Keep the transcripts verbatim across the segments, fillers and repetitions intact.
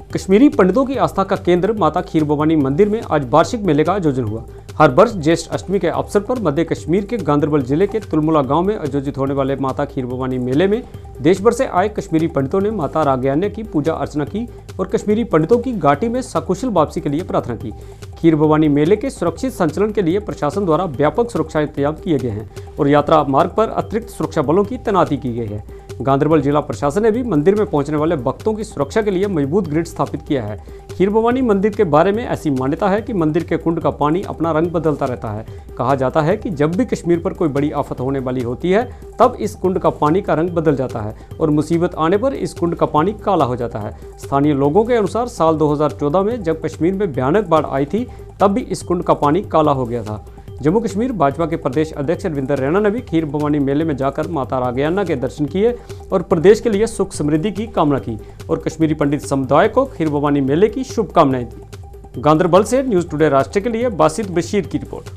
कश्मीरी पंडितों की आस्था का केंद्र माता खीर भवानी मंदिर में आज वार्षिक मेले का आयोजन हुआ। हर वर्ष ज्येष्ठ अष्टमी के अवसर पर मध्य कश्मीर के गांदरबल जिले के तुलमुला गांव में आयोजित होने वाले माता खीर भवानी मेले में देश भर से आए कश्मीरी पंडितों ने माता राग्यान्य की पूजा अर्चना की और कश्मीरी पंडितों की घाटी में सकुशल वापसी के लिए प्रार्थना की। खीर भवानी मेले के सुरक्षित संचालन के लिए प्रशासन द्वारा व्यापक सुरक्षा इंतजाम किए गए हैं और यात्रा मार्ग पर अतिरिक्त सुरक्षा बलों की तैनाती की गई है। गांदरबल जिला प्रशासन ने भी मंदिर में पहुंचने वाले भक्तों की सुरक्षा के लिए मजबूत ग्रिड स्थापित किया है। खीर भवानी मंदिर के बारे में ऐसी मान्यता है कि मंदिर के कुंड का पानी अपना रंग बदलता रहता है। कहा जाता है कि जब भी कश्मीर पर कोई बड़ी आफत होने वाली होती है तब इस कुंड का पानी का रंग बदल जाता है और मुसीबत आने पर इस कुंड का पानी काला हो जाता है। स्थानीय लोगों के अनुसार साल दो हज़ार चौदह में जब कश्मीर में भयानक बाढ़ आई थी तब भी इस कुंड का पानी काला हो गया था। जम्मू कश्मीर भाजपा के प्रदेश अध्यक्ष रविंदर रैना ने भी खीर भवानी मेले में जाकर माता राग्यान्ना के दर्शन किए और प्रदेश के लिए सुख समृद्धि की कामना की और कश्मीरी पंडित समुदाय को खीर भवानी मेले की शुभकामनाएं दी। गांदरबल से न्यूज टुडे राष्ट्र के लिए बासित बशीर की रिपोर्ट।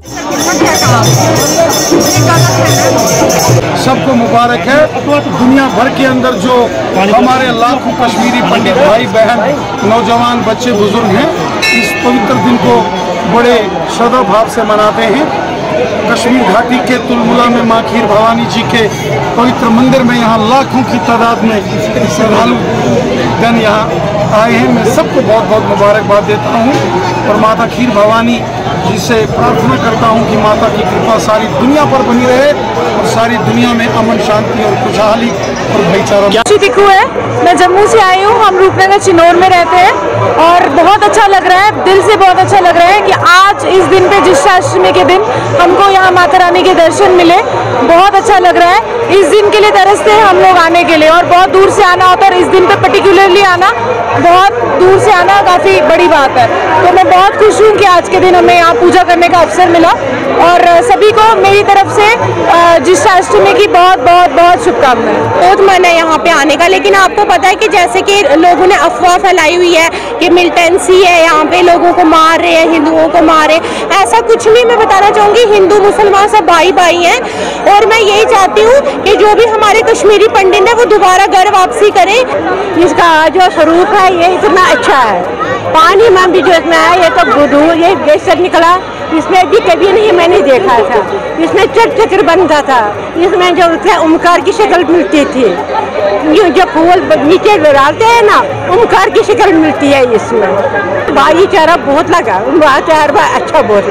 सबको मुबारक है। दुनिया भर के अंदर जो हमारे लाखों कश्मीरी पंडित भाई बहन नौजवान बच्चे बुजुर्ग हैं इस पवित्र दिन को बड़े श्रद्धा भाव से मनाते हैं। कश्मीर घाटी के तुलमुला में माँ खीर भवानी जी के पवित्र मंदिर में यहाँ लाखों की तादाद में श्रद्धालु जन यहाँ आए हैं। मैं सबको बहुत बहुत मुबारकबाद देता हूँ और माता खीर भवानी जी से प्रार्थना करता हूँ कि माता की कृपा सारी दुनिया पर बनी रहे और सारी दुनिया में अमन शांति और खुशहाली और भाईचारा। दिखू है, मैं जम्मू से आई हूँ। हम रूपनगर चिनौर में रहते हैं और बहुत अच्छा लग रहा है, दिल से बहुत अच्छा लग रहा है कि आज इस दिन पे ज्येष्ठाष्टमी के दिन हमको यहाँ माता रानी के दर्शन मिले। बहुत अच्छा लग रहा है। इस दिन के लिए तरसते हैं हम लोग आने के लिए और बहुत दूर से आना होता है। इस दिन पे पर्टिकुलरली आना, बहुत दूर से आना काफ़ी बड़ी बात है। तो मैं बहुत खुश हूँ कि आज के दिन हमें यहाँ पूजा करने का अवसर मिला और सभी को मेरी तरफ से ज्येष्ठाष्टमी की बहुत बहुत बहुत शुभकामनाएं। बहुत मन है यहाँ पे आने का, लेकिन आपको पता है कि जैसे कि लोगों ने अफवाह फैलाई हुई है कि मिलिटेंसी है, यहाँ पे लोगों को मार रहे हैं, हिंदुओं को मार रहे हैं। ऐसा कुछ नहीं, मैं बताना चाहूँगी हिंदू मुसलमान सब भाई भाई हैं और मैं यही चाहती हूँ कि जो भी हमारे कश्मीरी पंडित है वो दोबारा घर वापसी करें। इसका जो स्वरूप है ये इतना अच्छा है। पानी में भी जो इसमें है ये तो दूर ये जैसे निकला, इसमें भी कभी नहीं मैंने देखा था। इसमें चट चक्र बनता था, इसमें जो ओमकार की शक्ल मिलती थी। ये जो फूल नीचे डालते हैं ना ओमकार की शक्ल मिलती है इसमें। भाईचारा बहुत लगा, भाईचारा अच्छा बहुत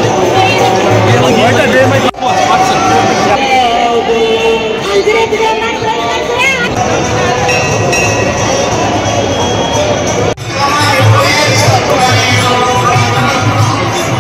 लगा।